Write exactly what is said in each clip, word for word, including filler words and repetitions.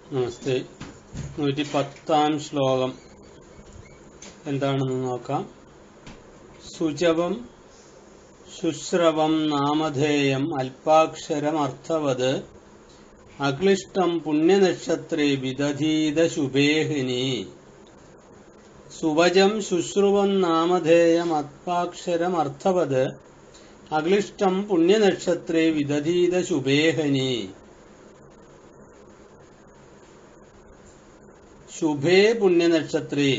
നമസ്തേ. നൂറ്റി പത്താം ശ്ലോകം എന്താണെന്ന് നോക്കാം. സുജവം ശുശ്രവം നാമധേയം അല്പാക്ഷരം അർത്ഥവത് അക്ലിഷ്ടം പുണ്യനക്ഷത്രേ വിദധീത ശുഭേഹിനി. സുവജം ശുശ്രുവം നാമധേയം അല്പാക്ഷരം അർത്ഥവത് അക്ലിഷ്ടം പുണ്യനക്ഷത്രേ വിദധീത ശുഭേഹിനി. ശുഭേ പുണ്യനക്ഷത്രേ,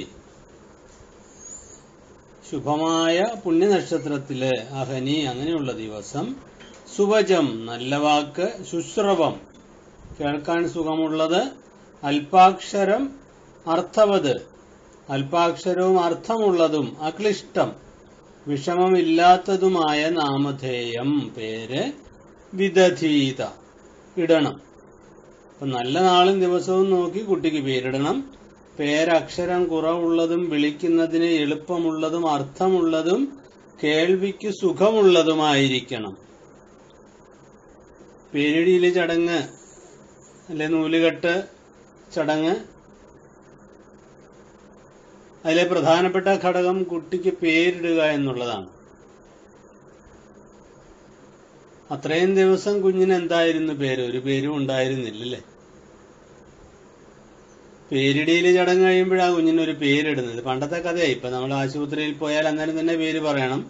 ശുഭമായ പുണ്യനക്ഷത്രത്തില് അഹനി അങ്ങനെയുള്ള ദിവസം. സുവജം നല്ല വാക്ക്, ശുശ്രവം കേൾക്കാൻ സുഖമുള്ളത്, അല്പാക്ഷരം അർത്ഥവത് അല്പാക്ഷരവും അർത്ഥമുള്ളതും, അക്ലിഷ്ടം വിഷമമില്ലാത്തതുമായ നാമധേയം പേര് വിദധീത ഇടണം. അപ്പൊ നല്ല നാളും ദിവസവും നോക്കി കുട്ടിക്ക് പേരിടണം. പേരക്ഷരം കുറവുള്ളതും വിളിക്കുന്നതിന് എളുപ്പമുള്ളതും അർത്ഥമുള്ളതും കേൾവിക്ക് സുഖമുള്ളതുമായിരിക്കണം. പേരിടിയിലെ ചടങ്ങ് അല്ലെ നൂലുകെട്ട് ചടങ്ങ്, അതിലെ പ്രധാനപ്പെട്ട ഘടകം കുട്ടിക്ക് പേരിടുക എന്നുള്ളതാണ്. അത്രയും ദിവസം കുഞ്ഞിന് എന്തായിരുന്നു പേര്? ഒരു പേരും ഉണ്ടായിരുന്നില്ലല്ലേ. പേരിടിയില് ചടങ്ങ് കഴിയുമ്പോഴാണ് കുഞ്ഞിനൊരു പേരിടുന്നത്. പണ്ടത്തെ കഥയായി. ഇപ്പൊ നമ്മൾ ആശുപത്രിയിൽ പോയാൽ അന്നേരം തന്നെ പേര് പറയണം.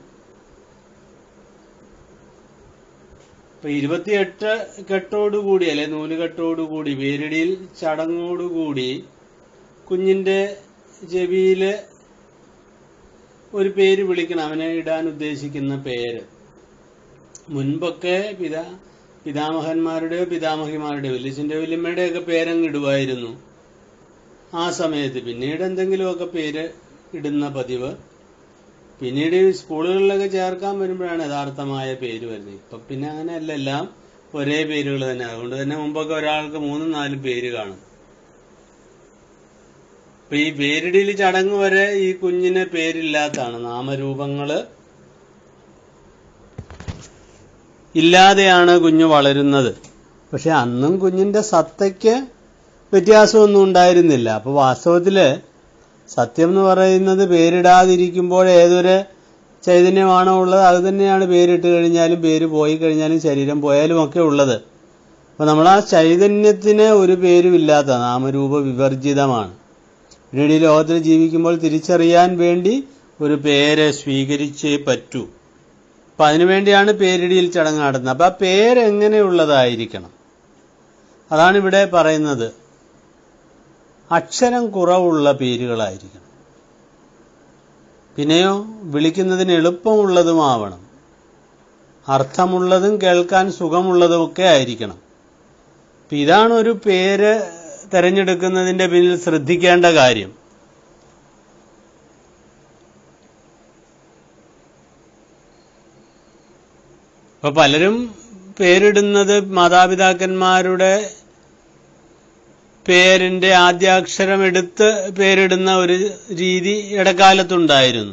ഇപ്പൊ ഇരുപത്തിയെട്ട് കെട്ടോടുകൂടി അല്ലെ നൂലുകെട്ടോടുകൂടി പേരിടിയിൽ ചടങ്ങോടുകൂടി കുഞ്ഞിന്റെ ചെവിയില് ഒരു പേര് വിളിക്കണം, അവനെ ഇടാൻ ഉദ്ദേശിക്കുന്ന പേര്. മുൻപൊക്കെ പിതാ പിതാമഹന്മാരുടെയോ പിതാമഹിമാരുടെയോ വല്യച്ഛന്റെ വല്യമ്മയുടെയൊക്കെ പേരങ്ങ് ഇടുമായിരുന്നു ആ സമയത്ത്. പിന്നീട് എന്തെങ്കിലുമൊക്കെ പേര് ഇടുന്ന പതിവ്. പിന്നീട് സ്കൂളുകളിലൊക്കെ ചേർക്കാൻ വരുമ്പോഴാണ് യഥാർത്ഥമായ പേര് വരുന്നത്. ഇപ്പൊ പിന്നെ അങ്ങനെയല്ല, എല്ലാം ഒരേ പേരുകൾ തന്നെ. അതുകൊണ്ട് തന്നെ മുമ്പൊക്കെ ഒരാൾക്ക് മൂന്നും നാലും പേര് കാണും. അപ്പൊ ഈ പേരിടിയിൽ ചടങ്ങ് വരെ ഈ കുഞ്ഞിന് പേരില്ലാത്തതാണ്. നാമരൂപങ്ങള് ഇല്ലാതെയാണ് കുഞ്ഞ് വളരുന്നത്. പക്ഷെ അന്നും കുഞ്ഞിന്റെ സത്തയ്ക്ക് വ്യത്യാസമൊന്നും ഉണ്ടായിരുന്നില്ല. അപ്പൊ വാസ്തവത്തില് സത്യം എന്ന് പറയുന്നത് പേരിടാതിരിക്കുമ്പോൾ ഏതൊരു ചൈതന്യമാണോ ഉള്ളത് അത് തന്നെയാണ് പേരിട്ട് കഴിഞ്ഞാലും പേര് പോയി കഴിഞ്ഞാലും ശരീരം പോയാലും ഒക്കെ ഉള്ളത്. അപ്പൊ നമ്മൾ ആ ചൈതന്യത്തിന് ഒരു പേരുമില്ലാത്ത നാമരൂപ വിവർജിതമാണ്. പിന്നീട് ഈ ലോകത്തിൽ ജീവിക്കുമ്പോൾ തിരിച്ചറിയാൻ വേണ്ടി ഒരു പേര് സ്വീകരിച്ചേ പറ്റൂ. അപ്പൊ അതിനുവേണ്ടിയാണ് പേരിടിയിൽ ചടങ്ങ് നടത്തുന്നത്. അപ്പൊ ആ പേരെങ്ങനെയുള്ളതായിരിക്കണം? അതാണ് ഇവിടെ പറയുന്നത്. അക്ഷരം കുറവുള്ള പേരുകളായിരിക്കണം. പിന്നെയോ വിളിക്കുന്നതിന് എളുപ്പമുള്ളതുമാവണം. അർത്ഥമുള്ളതും കേൾക്കാൻ സുഖമുള്ളതും ഒക്കെ ആയിരിക്കണം. അപ്പൊ ഇതാണ് ഒരു പേര് തെരഞ്ഞെടുക്കുന്നതിന്റെ പിന്നിൽ ശ്രദ്ധിക്കേണ്ട കാര്യം. അപ്പൊ പലരും പേരിടുന്നത് മാതാപിതാക്കന്മാരുടെ പേരിന്റെ ആദ്യാക്ഷരം എടുത്ത് പേരിടുന്ന ഒരു രീതി ഇടക്കാലത്തുണ്ടായിരുന്നു.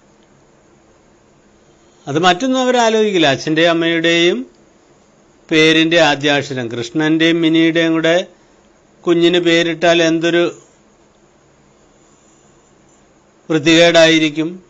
അത് മറ്റൊന്നും അവരാലോചിക്കില്ല. അച്ഛന്റെയും അമ്മയുടെയും പേരിന്റെ ആദ്യാക്ഷരം, കൃഷ്ണന്റെയും മിനിയുടെയും കൂടെ കുഞ്ഞിന് പേരിട്ടാൽ എന്തൊരു വൃത്തികേടായിരിക്കും.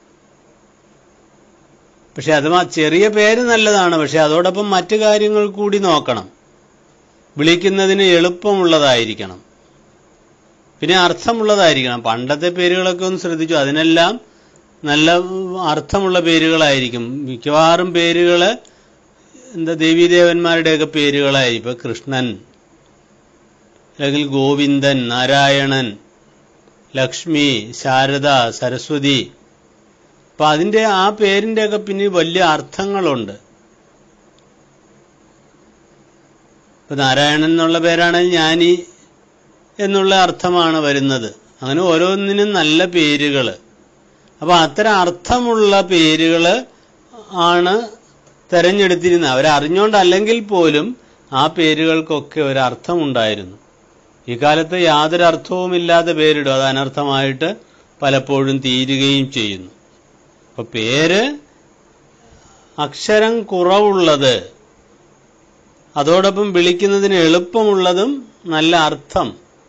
പക്ഷെ അത് ചെറിയ പേര് നല്ലതാണ്. പക്ഷെ അതോടൊപ്പം മറ്റു കാര്യങ്ങൾ കൂടി നോക്കണം. വിളിക്കുന്നതിന് എളുപ്പമുള്ളതായിരിക്കണം, പിന്നെ അർത്ഥമുള്ളതായിരിക്കണം. പണ്ടത്തെ പേരുകളൊക്കെ ഒന്ന് ശ്രദ്ധിച്ചു, അതിനെല്ലാം നല്ല അർത്ഥമുള്ള പേരുകളായിരിക്കും. മിക്കവാറും പേരുകള് എന്താ ദേവീദേവന്മാരുടെയൊക്കെ പേരുകളായി. ഇപ്പൊ കൃഷ്ണൻ അല്ലെങ്കിൽ ഗോവിന്ദൻ, നാരായണൻ, ലക്ഷ്മി, ശാരദ, സരസ്വതി. അപ്പൊ അതിന്റെ ആ പേരിന്റെ ഒക്കെ പിന്നെ വലിയ അർത്ഥങ്ങളുണ്ട്. ഇപ്പൊ നാരായണൻ എന്നുള്ള പേരാണെങ്കിൽ ജ്ഞാനി എന്നുള്ള അർത്ഥമാണ് വരുന്നത്. അങ്ങനെ ഓരോന്നിനും നല്ല പേരുകള്. അപ്പൊ അത്തരം അർത്ഥമുള്ള പേരുകള് ആണ് തെരഞ്ഞെടുത്തിരുന്നത്. അവരറിഞ്ഞോണ്ടല്ലെങ്കിൽ പോലും ആ പേരുകൾക്കൊക്കെ ഒരർത്ഥമുണ്ടായിരുന്നു. ഈ കാലത്ത് യാതൊരു അർത്ഥവുമില്ലാത്ത പേരിടും. അത് അനർത്ഥമായിട്ട് പലപ്പോഴും തീരുകയും ചെയ്യുന്നു. അപ്പൊ പേര് അക്ഷരം കുറവുള്ളത്, അതോടൊപ്പം വിളിക്കുന്നതിന് എളുപ്പമുള്ളതും നല്ല അർത്ഥം.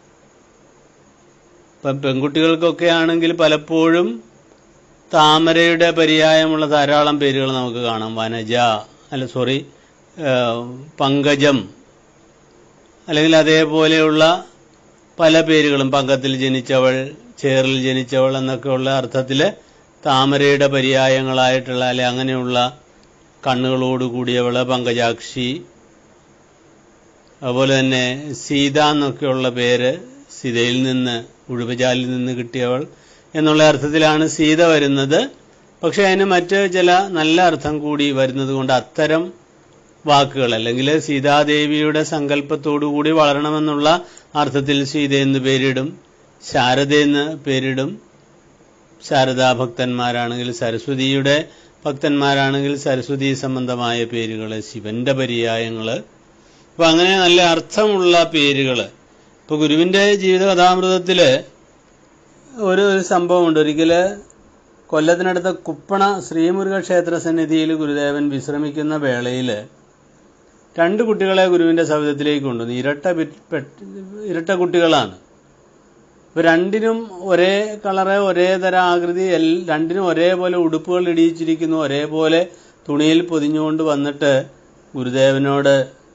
ഇപ്പം പെൺകുട്ടികൾക്കൊക്കെ ആണെങ്കിൽ പലപ്പോഴും താമരയുടെ പര്യായമുള്ള ധാരാളം പേരുകൾ നമുക്ക് കാണാം. വനജ, അല്ല സോറി പങ്കജം, അല്ലെങ്കിൽ അതേപോലെയുള്ള പല പേരുകളും, പങ്കത്തിൽ ജനിച്ചവൾ, ചേറിൽ ജനിച്ചവൾ എന്നൊക്കെയുള്ള അർത്ഥത്തിൽ താമരയുടെ പര്യായങ്ങളായിട്ടുള്ള അല്ലെ അങ്ങനെയുള്ള കണ്ണുകളോട് കൂടിയവള് പങ്കജാക്ഷി. അതുപോലെ തന്നെ സീത എന്നൊക്കെയുള്ള പേര് സീതയിൽ നിന്ന്, ഉഴുവചാലിൽ നിന്ന് കിട്ടിയവൾ എന്നുള്ള അർത്ഥത്തിലാണ് സീത വരുന്നത്. പക്ഷെ അതിന് മറ്റ് ചില നല്ല അർത്ഥം കൂടി വരുന്നത് കൊണ്ട് അത്തരം വാക്കുകൾ, അല്ലെങ്കിൽ സീതാദേവിയുടെ സങ്കല്പത്തോടുകൂടി വളരണമെന്നുള്ള അർത്ഥത്തിൽ സീതയെന്ന് പേരിടും, ശാരദയെന്ന് പേരിടും. ശാരദാ ഭക്തന്മാരാണെങ്കിൽ, സരസ്വതിയുടെ ഭക്തന്മാരാണെങ്കിൽ സരസ്വതി സംബന്ധമായ പേരുകൾ, ശിവന്റെ പര്യായങ്ങൾ. അപ്പൊ അങ്ങനെ നല്ല അർത്ഥമുള്ള പേരുകൾ. ഇപ്പൊ ഗുരുവിന്റെ ജീവിത കഥാമൃതത്തില് ഒരു സംഭവമുണ്ട്. ഒരിക്കല് കൊല്ലത്തിനടുത്ത കുപ്പണ ശ്രീമുരുക ക്ഷേത്ര സന്നിധിയിൽ ഗുരുദേവൻ വിശ്രമിക്കുന്ന വേളയില് രണ്ട് കുട്ടികളെ ഗുരുവിന്റെ സവിധത്തിലേക്ക് കൊണ്ടുവന്നു. ഇരട്ട ഇരട്ട കുട്ടികളാണ്. ഇപ്പൊ രണ്ടിനും ഒരേ കളറ്, ഒരേ തരം ആകൃതി, രണ്ടിനും ഒരേപോലെ ഉടുപ്പുകൾ ഇടിയിച്ചിരിക്കുന്നു, ഒരേപോലെ തുണിയിൽ പൊതിഞ്ഞുകൊണ്ട് വന്നിട്ട് ഗുരുദേവനോട്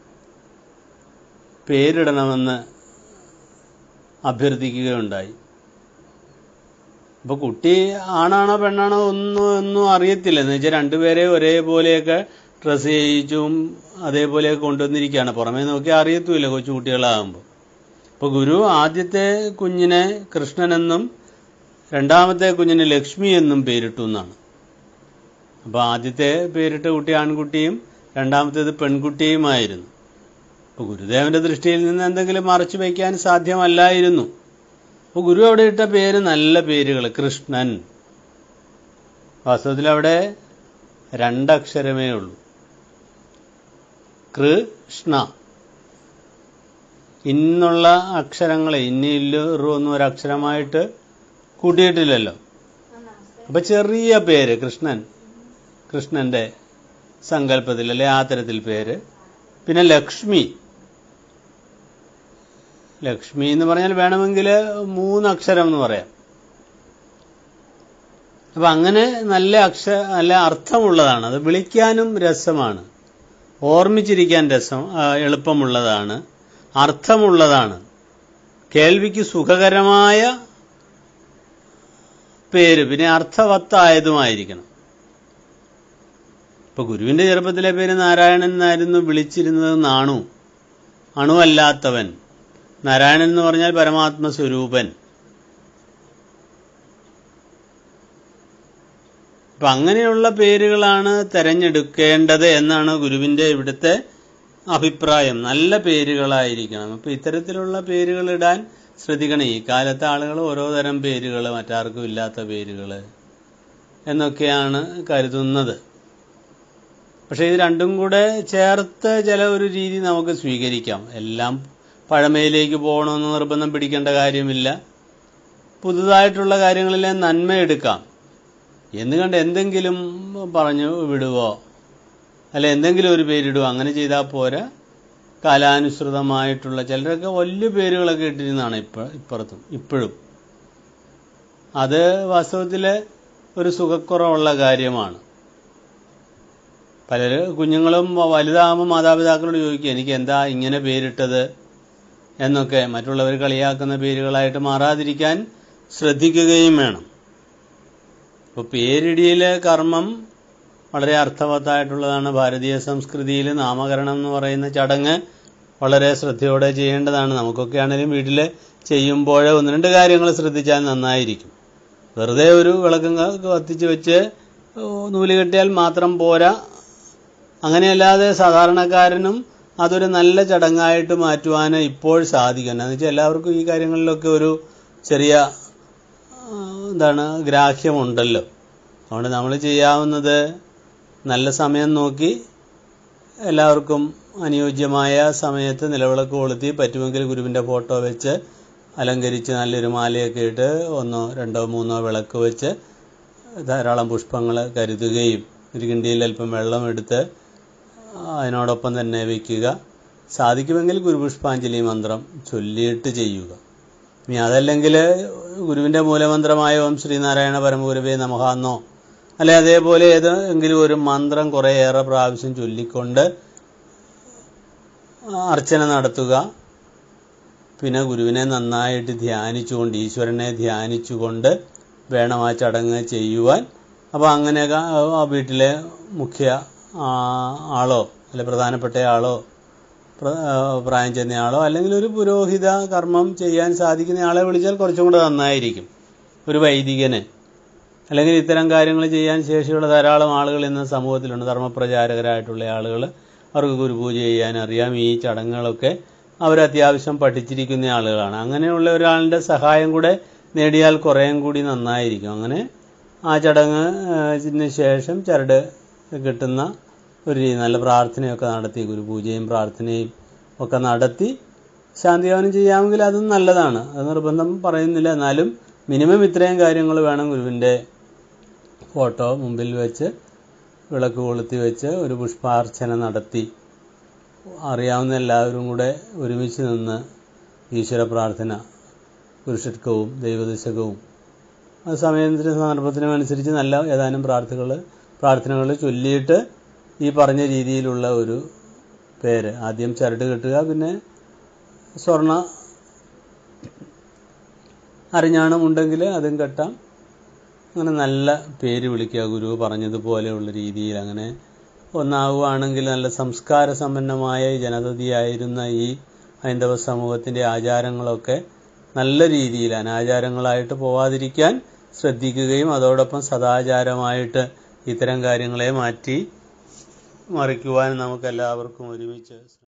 പേരിടണമെന്ന് അഭ്യർത്ഥിക്കുകയുണ്ടായി. അപ്പൊ കുട്ടി ആണാണോ പെണ്ണാണോ ഒന്നും ഒന്നും അറിയത്തില്ല. എന്ന് വെച്ചാൽ രണ്ടുപേരെ ഒരേപോലെയൊക്കെ ഡ്രസ്സ് ചെയ്യിച്ചും അതേപോലെയൊക്കെ കൊണ്ടുവന്നിരിക്കുകയാണ്. പുറമേ നോക്കി അറിയത്തുമില്ല കൊച്ചു കുട്ടികളാകുമ്പോൾ. അപ്പൊ ഗുരു ആദ്യത്തെ കുഞ്ഞിനെ കൃഷ്ണനെന്നും രണ്ടാമത്തെ കുഞ്ഞിന് ലക്ഷ്മി എന്നും പേരിട്ടു എന്നാണ്. അപ്പൊ ആദ്യത്തെ പേരിട്ട കുട്ടി ആൺകുട്ടിയും രണ്ടാമത്തേത് പെൺകുട്ടിയുമായിരുന്നു. അപ്പൊ ഗുരുദേവന്റെ ദൃഷ്ടിയിൽ നിന്ന് എന്തെങ്കിലും മറച്ചു വയ്ക്കാൻ സാധ്യമല്ലായിരുന്നു. അപ്പൊ ഗുരു അവിടെ ഇട്ട പേര് നല്ല പേരുകൾ. കൃഷ്ണൻ. വാസ്തവത്തിൽ അവിടെ രണ്ടക്ഷരമേ ഉള്ളൂ. കൃഷ്ണ. ഇന്നുള്ള അക്ഷരങ്ങളെ ഇന്ന ഇല്ലു റു ഒന്നും ഒരക്ഷരമായിട്ട് കൂട്ടിയിട്ടില്ലല്ലോ. അപ്പൊ ചെറിയ പേര് കൃഷ്ണൻ, കൃഷ്ണന്റെ സങ്കല്പത്തിൽ അല്ലെ ആ തരത്തിൽ പേര്. പിന്നെ ലക്ഷ്മി. ലക്ഷ്മി എന്ന് പറഞ്ഞാൽ വേണമെങ്കിൽ മൂന്നക്ഷരം എന്ന് പറയാം. അപ്പൊ അങ്ങനെ നല്ല അക്ഷ നല്ല അർത്ഥമുള്ളതാണ്. അത് വിളിക്കാനും രസമാണ്, ഓർമ്മിച്ചിരിക്കാൻ രസം എളുപ്പമുള്ളതാണ്, അർത്ഥമുള്ളതാണ്, കേൾവിക്ക് സുഖകരമായ പേര്, പിന്നെ അർത്ഥവത്തായതുമായിരിക്കണം. ഇപ്പൊ ഗുരുവിന്റെ ചെറുപ്പത്തിലെ പേര് നാരായണൻ എന്നായിരുന്നു വിളിച്ചിരുന്നത്. നാണു, അണുവല്ലാത്തവൻ. നാരായണൻ എന്ന് പറഞ്ഞാൽ പരമാത്മസ്വരൂപൻ. അപ്പൊ അങ്ങനെയുള്ള പേരുകളാണ് തെരഞ്ഞെടുക്കേണ്ടത് എന്നാണ് ഗുരുവിന്റെ ഇവിടുത്തെ അഭിപ്രായം. നല്ല പേരുകളായിരിക്കണം. അപ്പൊ ഇത്തരത്തിലുള്ള പേരുകൾ ഇടാൻ ശ്രദ്ധിക്കണം. ഈ കാലത്തെ ആളുകൾ ഓരോ തരം പേരുകൾ, മറ്റാർക്കും ഇല്ലാത്ത പേരുകൾ എന്നൊക്കെയാണ് കരുതുന്നത്. പക്ഷെ ഇത് രണ്ടും കൂടെ ചേർത്ത് ചില ഒരു രീതി നമുക്ക് സ്വീകരിക്കാം. എല്ലാം പഴമയിലേക്ക് പോകണമെന്ന് നിർബന്ധം പിടിക്കേണ്ട കാര്യമില്ല. പുതുതായിട്ടുള്ള കാര്യങ്ങളിലെ നന്മ എടുക്കാം എന്ന് കണ്ട് എന്തെങ്കിലും പറഞ്ഞു വിടുവോ അല്ല എന്തെങ്കിലും ഒരു പേരിടുവോ അങ്ങനെ ചെയ്താൽ പോരാ. കാലാനുസൃതമായിട്ടുള്ള ചിലരൊക്കെ വലിയ പേരുകളൊക്കെ ഇട്ടിരുന്നതാണ് ഇപ്പ ഇപ്പുറത്തും ഇപ്പോഴും. അത് വാസ്തവത്തിൽ ഒരു സുഖക്കുറവുള്ള കാര്യമാണ്. പലര് കുഞ്ഞുങ്ങളും വലുതാകുമ്പോൾ മാതാപിതാക്കളോട് ചോദിക്കുക, എനിക്ക് എന്താ ഇങ്ങനെ പേരിട്ടത് എന്നൊക്കെ. മറ്റുള്ളവർ കളിയാക്കുന്ന പേരുകളായിട്ട് മാറാതിരിക്കാൻ ശ്രദ്ധിക്കുകയും വേണം. അപ്പോൾ പേരിടിയിലെ കർമ്മം വളരെ അർത്ഥവത്തായിട്ടുള്ളതാണ്. ഭാരതീയ സംസ്കൃതിയിൽ നാമകരണം എന്ന് പറയുന്ന ചടങ്ങ് വളരെ ശ്രദ്ധയോടെ ചെയ്യേണ്ടതാണ്. നമുക്കൊക്കെ ആണെങ്കിലും വീട്ടിൽ ചെയ്യുമ്പോൾ ഒന്ന് രണ്ട് കാര്യങ്ങൾ ശ്രദ്ധിച്ചാൽ നന്നായിരിക്കും. വെറുതെ ഒരു വിളക്കം കത്തിച്ച് വെച്ച് നൂല് കെട്ടിയാൽ മാത്രം പോരാ. അങ്ങനെയല്ലാതെ സാധാരണക്കാരനും അതൊരു നല്ല ചടങ്ങായിട്ട് മാറ്റുവാൻ ഇപ്പോൾ സാധിക്കും. എന്ന് വെച്ചാൽ എല്ലാവർക്കും ഈ കാര്യങ്ങളിലൊക്കെ ഒരു ചെറിയ എന്താണ് ഗ്രാഹ്യമുണ്ടല്ലോ. അതുകൊണ്ട് നമ്മൾ ചെയ്യാവുന്നത് നല്ല സമയം നോക്കി എല്ലാവർക്കും അനുയോജ്യമായ സമയത്ത് നിലവിളക്ക് കൊളുത്തി പറ്റുമെങ്കിൽ ഗുരുവിൻ്റെ ഫോട്ടോ വെച്ച് അലങ്കരിച്ച് നല്ലൊരു മാലയൊക്കെ ഇട്ട് ഒന്നോ രണ്ടോ മൂന്നോ വിളക്ക് വെച്ച് ധാരാളം പുഷ്പങ്ങൾ കരുതുകയും ഒരു കിണ്ടിയിൽ അല്പം വെള്ളം എടുത്ത് അതിനോടൊപ്പം തന്നെ വയ്ക്കുക. സാധിക്കുമെങ്കിൽ ഗുരുപുഷ്പാഞ്ജലി മന്ത്രം ചൊല്ലിയിട്ട് ചെയ്യുക. ഇനി അതല്ലെങ്കിൽ ഗുരുവിന്റെ മൂലമന്ത്രമായ ഓം ശ്രീനാരായണ പരമഗുരവേ നമഃ എന്നോ അല്ലെ അതേപോലെ ഏതെങ്കിലും ഒരു മന്ത്രം കുറേയേറെ പ്രാവശ്യം ചൊല്ലിക്കൊണ്ട് അർച്ചന നടത്തുക. പിന്നെ ഗുരുവിനെ നന്നായിട്ട് ധ്യാനിച്ചുകൊണ്ട്, ഈശ്വരനെ ധ്യാനിച്ചുകൊണ്ട് വേണം ആ ചടങ്ങ് ചെയ്യുവാൻ. അപ്പോൾ അങ്ങനെ ആ വീട്ടിലെ മുഖ്യ ആളോ അല്ലെ പ്രധാനപ്പെട്ട ആളോ പ്രായം ചെന്നയാളോ അല്ലെങ്കിൽ ഒരു പുരോഹിത കർമ്മം ചെയ്യാൻ സാധിക്കുന്ന ആളെ വിളിച്ചാൽ കുറച്ചും കൂടെ നന്നായിരിക്കും. ഒരു വൈദികന് അല്ലെങ്കിൽ ഇത്തരം കാര്യങ്ങൾ ചെയ്യാൻ ശേഷിയുള്ള ധാരാളം ആളുകൾ ഇന്ന് സമൂഹത്തിലുണ്ട്. ധർമ്മപ്രചാരകരായിട്ടുള്ള ആളുകൾ, അവർക്ക് ഗുരുപൂജ ചെയ്യാൻ അറിയാം. ഈ ചടങ്ങുകളൊക്കെ അവർ അത്യാവശ്യം പഠിച്ചിരിക്കുന്ന ആളുകളാണ്. അങ്ങനെയുള്ള ഒരാളുടെ സഹായം കൂടെ നേടിയാൽ കുറേയും കൂടി നന്നായിരിക്കും. അങ്ങനെ ആ ചടങ്ങിന് ശേഷം ചരട് കിട്ടുന്ന ഒരു നല്ല പ്രാർത്ഥനയൊക്കെ നടത്തി, ഗുരുപൂജയും പ്രാർത്ഥനയും ഒക്കെ നടത്തി ശാന്തിയാവനം ചെയ്യാമെങ്കിൽ അതും നല്ലതാണ്. അത് നിർബന്ധം പറയുന്നില്ല. എന്നാലും മിനിമം ഇത്രയും കാര്യങ്ങൾ വേണം. ഗുരുവിൻ്റെ ഫോട്ടോ മുമ്പിൽ വെച്ച് വിളക്ക് കൊളുത്തി വെച്ച് ഒരു പുഷ്പാർച്ചന നടത്തി അറിയാവുന്ന എല്ലാവരും കൂടെ ഒരുമിച്ച് നിന്ന് ഈശ്വര പ്രാർത്ഥന, പുരുഷത്വവും ദൈവദശകവും അത് സമയത്തിന് സന്ദർഭത്തിനും അനുസരിച്ച് നല്ല ഏതാനും പ്രാർത്ഥനകൾ പ്രാർത്ഥനകൾ ചൊല്ലിയിട്ട് ഈ പറഞ്ഞ രീതിയിലുള്ള ഒരു പേര് ആദ്യം ചരട് കെട്ടുക, പിന്നെ സ്വർണ്ണ അരിഞ്ഞാണം ഉണ്ടെങ്കിൽ അതും കെട്ടാം. അങ്ങനെ നല്ല പേര് വിളിക്കുക, ഗുരു പറഞ്ഞതുപോലെയുള്ള രീതിയിൽ. അങ്ങനെ ഒന്നാവുകയാണെങ്കിൽ നല്ല സംസ്കാര സമ്പന്നമായ ജനതയായിരുന്ന ഈ ഹൈന്ദവ സമൂഹത്തിൻ്റെ ആചാരങ്ങളൊക്കെ നല്ല രീതിയിൽ അനാചാരങ്ങളായിട്ട് പോവാതിരിക്കാൻ ശ്രദ്ധിക്കുകയും അതോടൊപ്പം സദാചാരമായിട്ട് ഇത്തരം കാര്യങ്ങളെ മാറ്റി മറിക്കുവാൻ നമുക്കെല്ലാവർക്കും ഒരുമിച്ച്